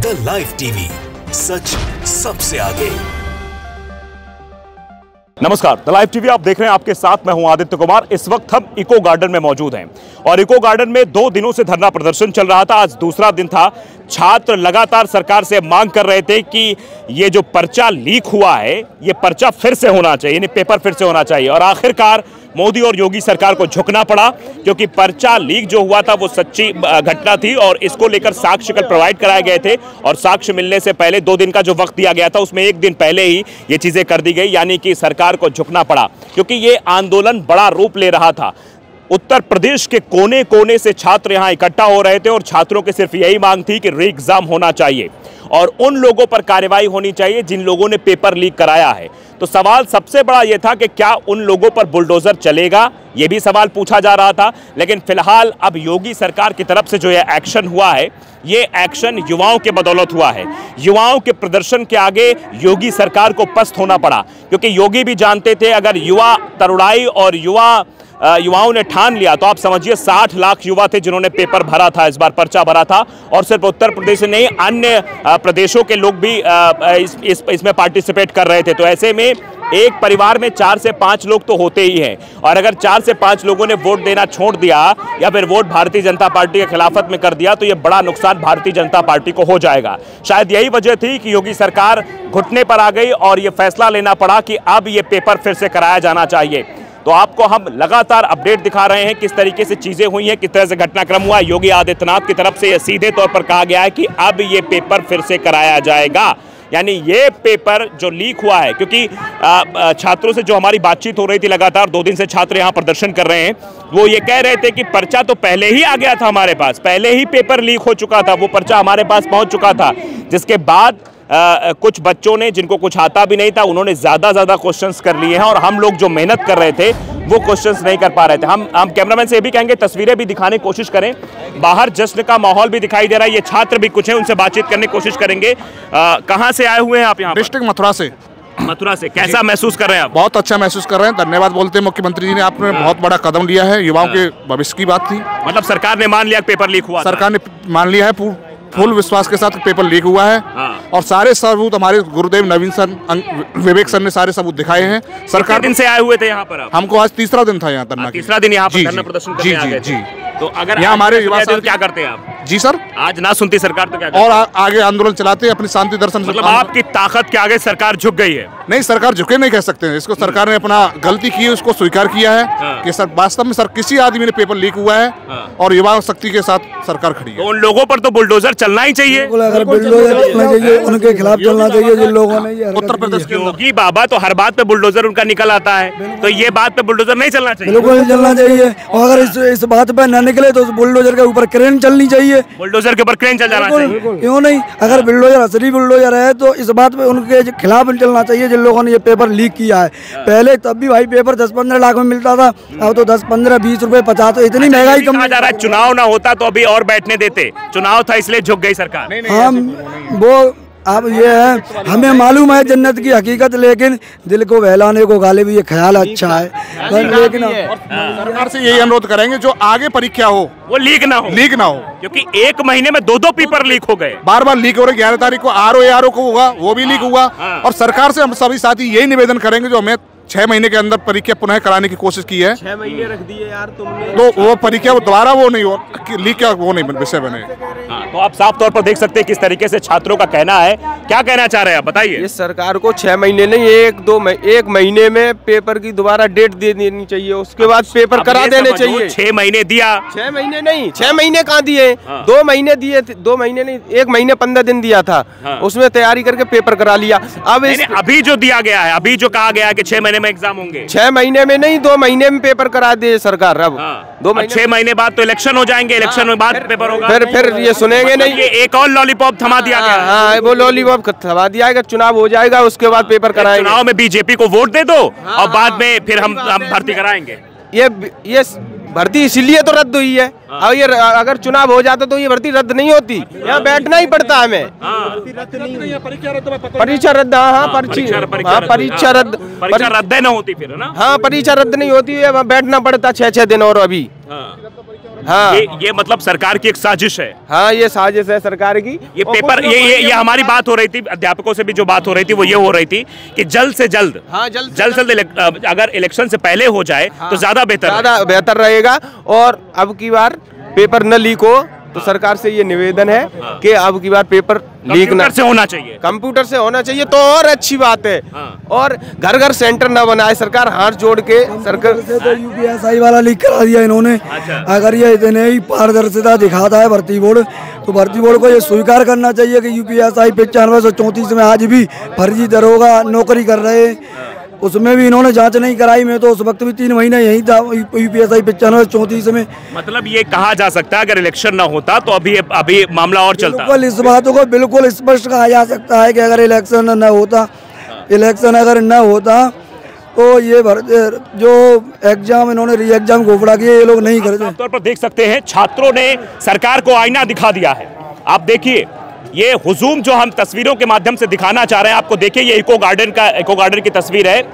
The live TV, सच सबसे आगे। नमस्कार, द लाइव टीवी आप देख रहे हैं। आपके साथ मैं हूं आदित्य कुमार। इस वक्त हम इको गार्डन में मौजूद हैं और इको गार्डन में 2 दिनों से धरना प्रदर्शन चल रहा था। आज दूसरा दिन था। छात्र लगातार सरकार से मांग कर रहे थे कि ये जो पर्चा लीक हुआ है, ये पर्चा फिर से होना चाहिए, यानी पेपर फिर से होना चाहिए। और आखिरकार मोदी और योगी सरकार को झुकना पड़ा, क्योंकि पर्चा लीक जो हुआ था वो सच्ची घटना थी और इसको लेकर साक्ष्य कल प्रोवाइड कराए गए थे। और साक्ष्य मिलने से पहले 2 दिन का जो वक्त दिया गया था, उसमें 1 दिन पहले ही ये चीजें कर दी गई, यानी कि सरकार को झुकना पड़ा, क्योंकि ये आंदोलन बड़ा रूप ले रहा था। उत्तर प्रदेश के कोने कोने से छात्र यहां इकट्ठा हो रहे थे और छात्रों की सिर्फ यही मांग थी कि री एग्जाम होना चाहिए और उन लोगों पर कार्रवाई होनी चाहिए जिन लोगों ने पेपर लीक कराया है। तो सवाल सबसे बड़ा यह था कि क्या उन लोगों पर बुलडोजर चलेगा, यह भी सवाल पूछा जा रहा था। लेकिन फिलहाल अब योगी सरकार की तरफ से जो यह एक्शन हुआ है, ये एक्शन युवाओं के बदौलत हुआ है। युवाओं के प्रदर्शन के आगे योगी सरकार को पस्त होना पड़ा, क्योंकि योगी भी जानते थे अगर युवा तरुणाई और युवाओं ने ठान लिया तो आप समझिए 60 लाख युवा थे जिन्होंने पेपर भरा था, इस बार पर्चा भरा था। और सिर्फ उत्तर प्रदेश नहीं, अन्य प्रदेशों के लोग भी इसमें पार्टिसिपेट कर रहे थे। तो ऐसे में एक परिवार में 4 से 5 लोग तो होते ही हैं, और अगर 4 से 5 लोगों ने वोट देना छोड़ दिया या फिर वोट भारतीय जनता पार्टी के खिलाफत में कर दिया तो यह बड़ा नुकसान भारतीय जनता पार्टी को हो जाएगा। शायद यही वजह थी कि योगी सरकार घुटने पर आ गई और यह फैसला लेना पड़ा कि अब यह पेपर फिर से कराया जाना चाहिए। तो आपको हम लगातार अपडेट दिखा रहे हैं किस तरीके से चीजें हुई हैं, किस तरह से घटनाक्रम हुआ। योगी आदित्यनाथ की तरफ से यह सीधे तौर पर कहा गया है कि अब ये पेपर फिर से कराया जाएगा, यानी ये पेपर जो लीक हुआ है, क्योंकि छात्रों से जो हमारी बातचीत हो रही थी, लगातार 2 दिन से छात्र यहाँ प्रदर्शन कर रहे हैं, वो ये कह रहे थे कि पर्चा तो पहले ही आ गया था हमारे पास, पहले ही पेपर लीक हो चुका था, वो पर्चा हमारे पास पहुंच चुका था। जिसके बाद कुछ बच्चों ने, जिनको कुछ आता भी नहीं था, उन्होंने ज्यादा क्वेश्चंस कर लिए हैं और हम लोग जो मेहनत कर रहे थे वो क्वेश्चंस नहीं कर पा रहे थे। हम कैमरामैन से ये भी कहेंगे तस्वीरें भी दिखाने की कोशिश करें। बाहर जश्न का माहौल भी दिखाई दे रहा है। ये छात्र भी कुछ हैं, उनसे बातचीत करने की कोशिश करेंगे। कहाँ से आए हुए हैं आप? यहाँ डिस्ट्रिक्ट मथुरा से। मथुरा से। कैसा महसूस कर रहे हैं आप? बहुत अच्छा महसूस कर रहे हैं। धन्यवाद बोलते हैं मुख्यमंत्री जी ने, आपने बहुत बड़ा कदम लिया है। युवाओं के भविष्य की बात थी। मतलब सरकार ने मान लिया पेपर लीक हुआ? सरकार ने मान लिया है, फुल विश्वास के साथ पेपर लीक हुआ है। और सारे सबूत हमारे गुरुदेव नवीन सर, विवेक सर ने सारे सबूत दिखाए हैं। सरकार दिन से आए हुए थे यहाँ पर? हमको आज तीसरा दिन था यहाँ धरना। तीसरा दिन यहाँ पर धरना प्रदर्शन करने आ गए थे। तो अगर यहाँ हमारे युवा क्या करते हैं आप? जी सर, आज ना सुनती सरकार तो क्या करते? और आगे आंदोलन चलाते हैं अपनी शांति दर्शन। मतलब आपकी ताकत के आगे सरकार झुक गई है? नहीं, सरकार झुके नहीं कह सकते हैं इसको। सरकार ने अपना गलती की है, उसको स्वीकार किया है कि सर वास्तव में सर किसी आदमी ने पेपर लीक हुआ है और युवा शक्ति के साथ सरकार खड़ी है। तो उन लोगों पर तो बुलडोजर चलना ही चाहिए। अगर बुलडोजर चलना चाहिए, उनके खिलाफ चलना चाहिए जिन लोगों ने उत्तर प्रदेश के योगी बाबा तो हर बात पे बुलडोजर उनका निकल आता है, तो ये बात पे बुलडोजर नहीं चलना चाहिए? बिल्कुल चलना चाहिए। और अगर इस बात पे न निकले तो बुलडोजर के ऊपर क्रेन चलनी चाहिए। बुलडोजर के ऊपर क्रेन चल जाना चाहिए। क्यों नहीं? अगर बुलडोजर असली बुलडोजर है तो इस बात पे उनके खिलाफ चलना चाहिए जिन लोगों ने ये पेपर लीक किया है। पहले तब भी भाई पेपर 10-15 लाख में मिलता था, अब तो 10, 15, 20 रुपए 50। तो इतनी महंगाई कम जा रहा है। चुनाव ना होता तो अभी और बैठने देते, चुनाव था इसलिए झुक गई सरकार। हम वो अब ये है, हमें मालूम है जन्नत की हकीकत, लेकिन दिल को बहलाने को गालिब ये ख्याल अच्छा है। लेकिन सरकार से यही अनुरोध करेंगे जो आगे परीक्षा हो वो लीक ना हो, क्योंकि 1 महीने में 2 पेपर लीक हो गए, बार लीक हो रहे। 11 तारीख को आरओ को होगा, वो भी लीक हुआ। और सरकार से हम सभी साथी यही निवेदन करेंगे जो हमें 6 महीने के अंदर परीक्षा पुनः कराने की कोशिश की है। 6 महीने रख दिए यार तुमने, तो वो परीक्षा दोबारा वो नहीं हो, लीक का वो नहीं विषय बने। तो आप साफ तौर पर देख सकते हैं किस तरीके से छात्रों का कहना है। क्या कहना चाह रहे हैं आप, बताइए? इस सरकार को 6 महीने नहीं, 1 महीने में पेपर की दोबारा डेट दे देनी चाहिए, उसके बाद पेपर करा देने चाहिए। 6 महीने दिया? 6 महीने नहीं, 6 महीने कहाँ दिए? 2 महीने दिए थे। 2 महीने नहीं, 1 महीने 15 दिन दिया था। उसमें तैयारी करके पेपर करा लिया। अब अभी जो दिया गया है, अभी जो कहा गया है कि 6 महीने में एग्जाम होंगे, 6 महीने में नहीं, 2 महीने में पेपर करा दे सरकार। अब 2 महीने, 6 महीने बाद तो इलेक्शन हो जाएंगे, इलेक्शन में बाद पेपर होगा। फिर ये सुनेंगे नहीं। ये एक और लॉलीपॉप थमा दिया गया। हाँ, वो लॉलीपॉप थमा दिया गया। चुनाव हो जाएगा, उसके बाद पेपर कराएंगे। चुनाव में बीजेपी को वोट दे दो और बाद में फिर हम भर्ती कराएंगे। ये भर्ती इसीलिए तो रद्द हुई है। और ये अगर चुनाव हो जाता तो ये भर्ती रद्द नहीं होती, यहाँ बैठना ही पड़ता हमें। परीक्षा रद्द, हाँ परीक्षा रद्द न होती फिर, है ना? हाँ, परीक्षा रद्द नहीं होती है, बैठना पड़ता 6-6 दिन और अभी। हाँ। ये मतलब सरकार की एक साजिश है। हाँ, ये साजिश है सरकार की। ये पेपर ये हमारी बात हो रही थी, अध्यापकों से भी जो बात हो रही थी वो ये हो रही थी कि जल्द से जल्द, हाँ, जल्द अगर इलेक्शन से पहले हो जाए तो ज्यादा बेहतर रहेगा। और अब की बार पेपर न लीक हो तो सरकार से ये निवेदन है कि अब की बार पेपर लीक ना से होना चाहिए, कंप्यूटर से होना चाहिए तो और अच्छी बात है। और घर घर सेंटर ना बनाए, सरकार हाथ जोड़ के सरकार से तो यूपीएसआई वाला लीक करा दिया इन्होंने। अगर ये इतने ही पारदर्शिता दिखाता है भर्ती बोर्ड, तो भर्ती बोर्ड को ये स्वीकार करना चाहिए कि यूपीएसआई 9534 में आज भी फर्जी दरोगा नौकरी कर रहे, उसमें भी इन्होंने जांच नहीं कराई। मैं तो उस वक्त भी 3 महीने यही था यूपीएसआई 9534 में। मतलब ये कहा जा सकता है अगर इलेक्शन ना होता तो अभी मामला और चलता। बिल्कुल, इस बातों को बिल्कुल स्पष्ट कहा जा सकता है कि अगर इलेक्शन न होता तो ये जो एग्जाम इन्होंने री एग्जाम घोषणा किए ये लोग नहीं करते। आम तौर पर देख सकते हैं छात्रों ने सरकार को आईना दिखा दिया है। आप देखिए ये हुजूम जो हम तस्वीरों के माध्यम से दिखाना चाह रहे हैं आपको, देखिए ये इको गार्डन की तस्वीर है।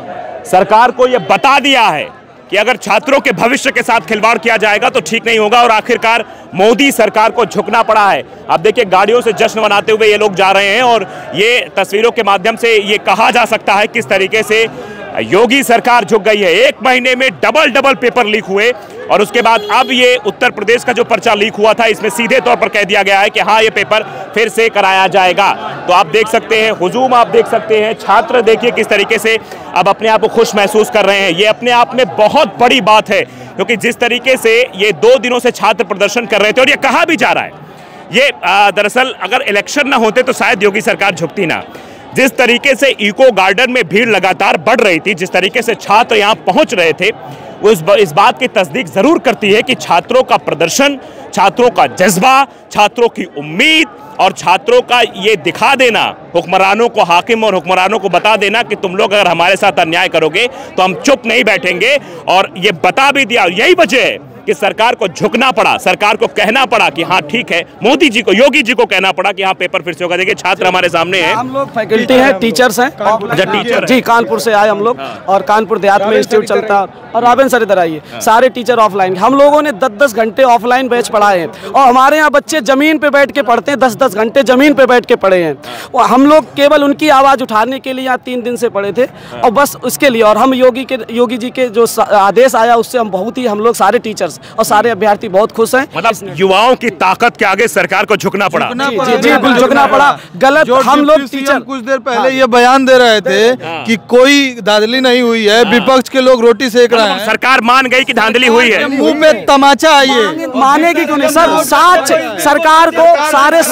सरकार को ये बता दिया है कि अगर छात्रों के भविष्य के साथ खिलवाड़ किया जाएगा तो ठीक नहीं होगा और आखिरकार मोदी सरकार को झुकना पड़ा है। आप देखिए गाड़ियों से जश्न मनाते हुए ये लोग जा रहे हैं और ये तस्वीरों के माध्यम से ये कहा जा सकता है किस तरीके से योगी सरकार झुक गई है। 1 महीने में डबल पेपर लीक हुए और उसके बाद अब ये उत्तर प्रदेश का जो पर्चा लीक हुआ था इसमें सीधे तौर पर कह दिया गया है कि हाँ ये पेपर फिर से कराया जाएगा। तो आप देख सकते हैं हुजूम, आप देख सकते हैं छात्र, देखिए किस तरीके से अब अपने आप को खुश महसूस कर रहे हैं। ये अपने आप में बहुत बड़ी बात है क्योंकि जिस तरीके से ये 2 दिनों से छात्र प्रदर्शन कर रहे थे और ये कहा भी जा रहा है ये दरअसल अगर इलेक्शन ना होते तो शायद योगी सरकार झुकती ना। जिस तरीके से इको गार्डन में भीड़ लगातार बढ़ रही थी, जिस तरीके से छात्र यहाँ पहुंच रहे थे, इस बात की तस्दीक जरूर करती है कि छात्रों का प्रदर्शन, छात्रों का जज्बा, छात्रों की उम्मीद और छात्रों का ये दिखा देना हुक्मरानों को, हाकिम और हुक्मरानों को बता देना कि तुम लोग अगर हमारे साथ अन्याय करोगे तो हम चुप नहीं बैठेंगे। और ये बता भी दिया, यही वजह है कि सरकार को झुकना पड़ा, सरकार को कहना पड़ा कि हाँ ठीक है, मोदी जी को, योगी जी को कहना पड़ा कि हाँ पेपर फिर से होगा। देखिए छात्र हमारे सामने हैं, हम लोग फैकल्टी हैं, टीचर्स हैं। टीचर जी, कानपुर से आए हम लोग और कानपुर देहात में इंस्टीट्यूट चलता है और राबेन सर इधर आइए। सारे टीचर ऑफलाइन, हम लोगों ने 10-10 घंटे ऑफलाइन बैच पढ़ाए हैं और हमारे यहाँ बच्चे जमीन पे बैठ के पढ़ते हैं, 10-10 घंटे जमीन पे बैठ के पढ़े हैं। और हम लोग केवल उनकी आवाज़ उठाने के लिए यहाँ 3 दिन से पढ़े थे और बस उसके लिए। और हम योगी जी के जो आदेश आया उससे हम लोग सारे टीचर्स और सारे अभ्यर्थी बहुत खुश हैं। मतलब युवाओं की ताकत के आगे सरकार को झुकना पड़ा। जी, बिल्कुल झुकना पड़ा। गलत हम लोग टीचर कुछ देर पहले ये बयान दे रहे थे कि कोई धांधली नहीं हुई है, विपक्ष के लोग रोटी सेक रहे हैं। सरकार मान गई कि धांधली हुई है, मुंह में तमाचा आइए, मानेगी क्यों नहीं सर? साक्ष्य सरकार को, सारे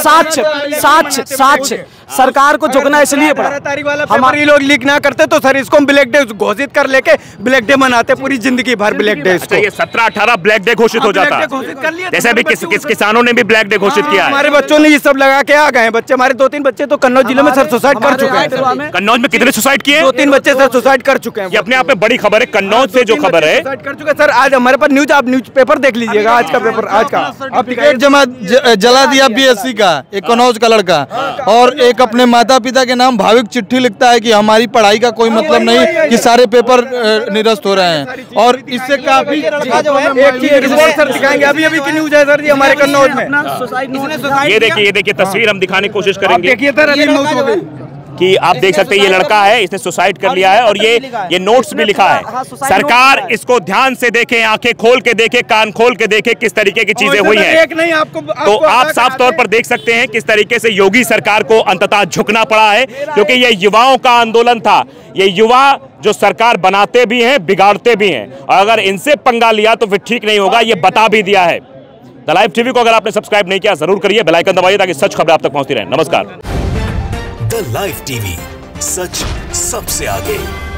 साक्ष्य सरकार को झुकना इसलिए पड़ा। हमारे लोग लीक ना करते तो सर इसको ब्लैक डे घोषित कर लेके ब्लैक डे मनाते पूरी जिंदगी भर ब्लैक डे। अच्छा, ये 17-18 ब्लैक डे घोषित हो जाता, जैसे अभी किसानों ने भी ब्लैक डे घोषित किया है। हमारे बच्चों ने ये सब लगा के आ गए बच्चे, हमारे 2-3 बच्चे तो कन्नौज जिले में सर सुसाइड कर चुके हैं। कन्नौज में कितने सुसाइड किए? 2-3 बच्चे सर सुसाइड कर चुके हैं। ये अपने आप में बड़ी खबर है। कन्नौज से जो खबर है कर चुके सर, आज हमारे पास न्यूज, आप न्यूज पेपर देख लीजिएगा आज का पेपर, आज का टिकट जला दिया बीएससी का एक कन्नौज का लड़का, और एक अपने माता पिता के नाम भाविक चिट्ठी लिखता है कि हमारी पढ़ाई का कोई मतलब नहीं, कि सारे पेपर निरस्त हो रहे हैं। और इससे काफी रिपोर्ट सर दिखाएंगे, अभी की न्यूज है सर जी हमारे कन्नौज में। ये देखिए तस्वीर हम दिखाने की कोशिश करेंगे। देखिए सर अभी न्यूज हो गई कि आप देख सकते हैं ये लड़का है, इसने सुसाइड कर लिया है और ये नोट्स भी लिखा है। सरकार इसको ध्यान से देखे, आंखें खोल के देखे, कान खोल के देखे किस तरीके की चीजें हुई हैं। तो आप साफ तौर पर देख सकते हैं किस तरीके से योगी सरकार को अंततः झुकना पड़ा है, क्योंकि ये युवाओं का आंदोलन था। ये युवा जो सरकार बनाते भी हैं, बिगाड़ते भी हैं, और अगर इनसे पंगा लिया तो फिर ठीक नहीं होगा, ये बता भी दिया है। द लाइव टीवी को अगर आपने सब्सक्राइब नहीं किया जरूर करिए, बेल आइकन दबाइए ताकि सच खबरें आप तक पहुंचती रहे। नमस्कार। द लाइव टीवी, सच सबसे आगे।